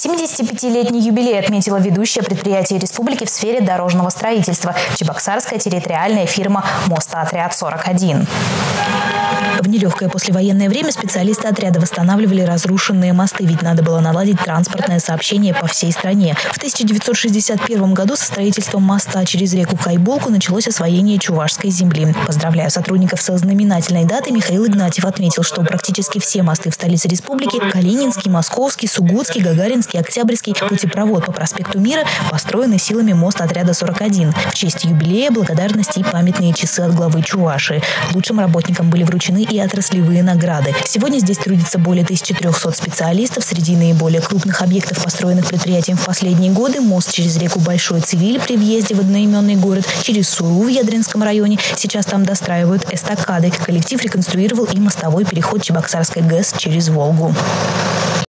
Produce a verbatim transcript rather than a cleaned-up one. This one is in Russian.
семидесятипятилетний юбилей отметила ведущее предприятие республики в сфере дорожного строительства – Чебоксарская территориальная фирма «Мостоотряд сорок один». В нелегкое послевоенное время специалисты отряда восстанавливали разрушенные мосты, ведь надо было наладить транспортное сообщение по всей стране. В тысяча девятьсот шестьдесят первом году со строительством моста через реку Кайбулку началось освоение чувашской земли. Поздравляя сотрудников со знаменательной датой, Михаил Игнатьев отметил, что практически все мосты в столице республики – Калининский, Московский, Сугутский, Гагаринский, Октябрьский, путепровод по проспекту Мира – построены силами Мостоотряда сорок один. В честь юбилея благодарности и памятные часы от главы Чувашии. Лучшим работникам были вручены и отраслевые награды. Сегодня здесь трудится более тысячи трёхсот специалистов. Среди наиболее крупных объектов, построенных предприятием в последние годы, мост через реку Большой Цивиль при въезде в одноименный город, через Суру в Ядринском районе. Сейчас там достраивают эстакады. Коллектив реконструировал и мостовой переход Чебоксарской ГЭС через Волгу.